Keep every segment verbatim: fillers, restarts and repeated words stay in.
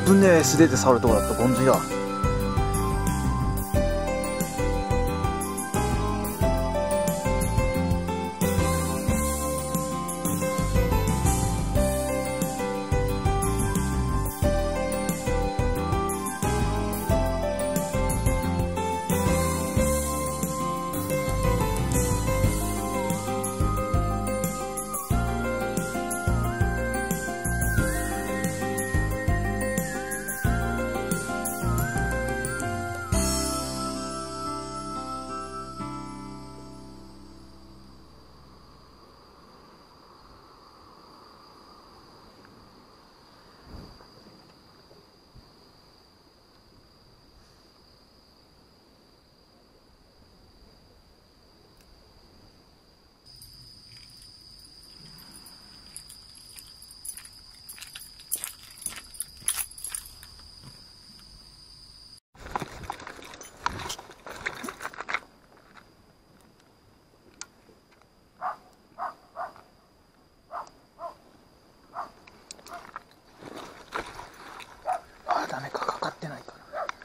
ぶねえ素手で触るとこだった。ゴンズイだ。ダメか、かかってないか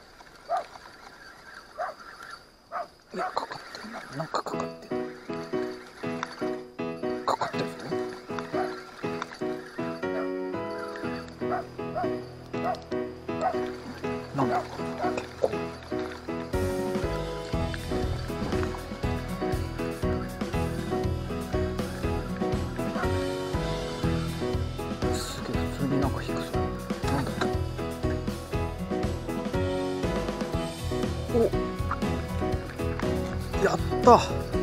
な。いや、かかってるな。なんかかかってる。かかってるぞ。なんだろう、結構。すげえ、普通になんか引くぞ。なんだっけ。お、やった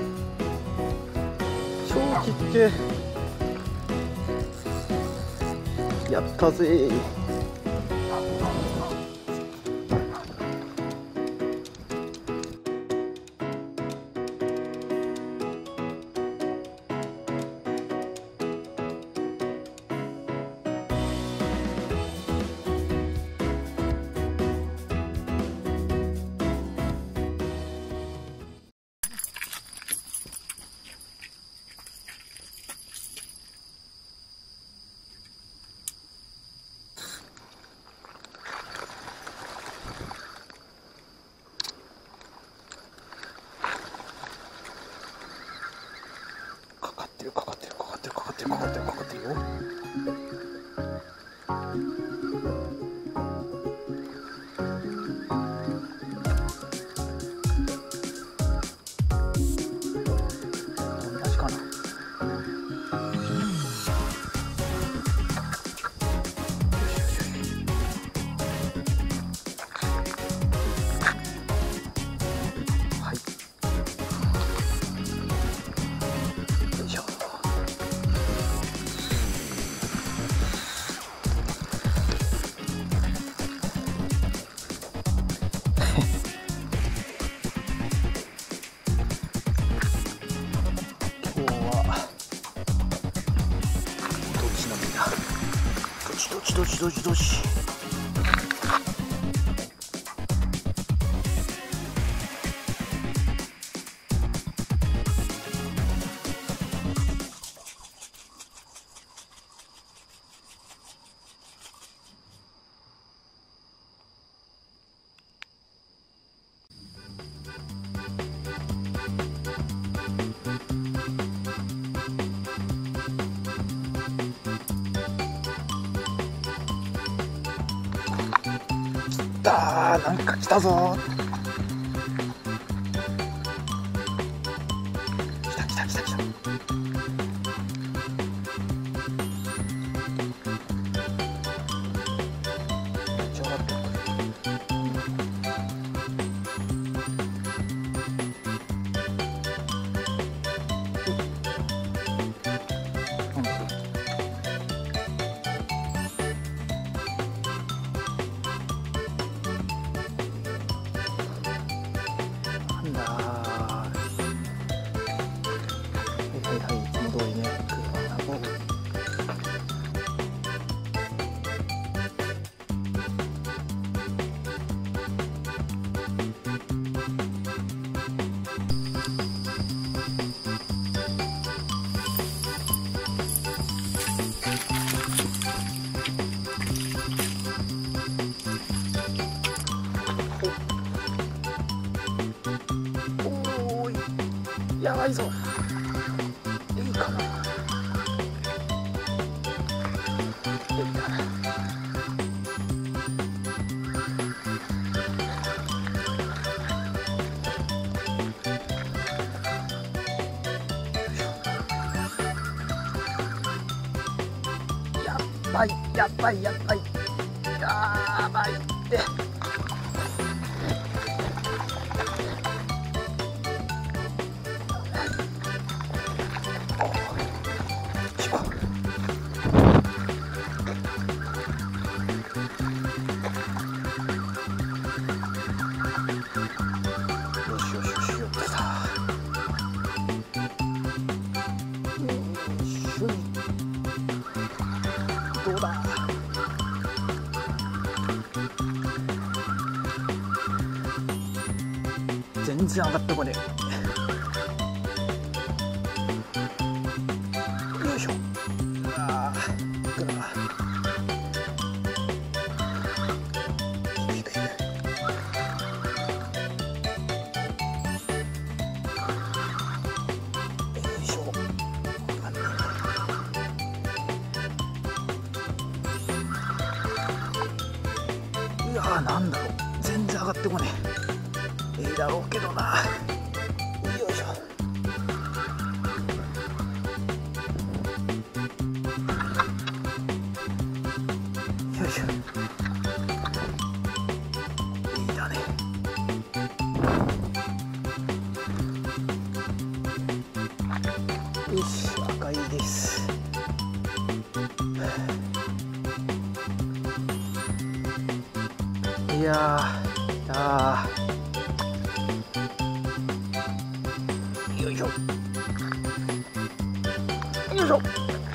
超ちっけえ。やったぜ。かかってるかかってるかかってるかかってるかかってるかかってるよ。同じかな。はい。今日はどっちのみだ。どっちどっちどっちどっちどっち。だー、なんか来たぞ。来た来た来た来た。ちょっとやばいぞ。いいかな。やばいやばいやばいやばいって。よしよしよしよってさ。どうだ。全然上がってこねえ。よいしょ。ああ、いくな。低い低い低い。よいしょ。あんねえ。いやー、なんだろう。全然上がってこねえ。いいだろうけどな。よいしょ。よいしょ。いいだね。よし、赤いです。いやー、あーよいしょよいしょ。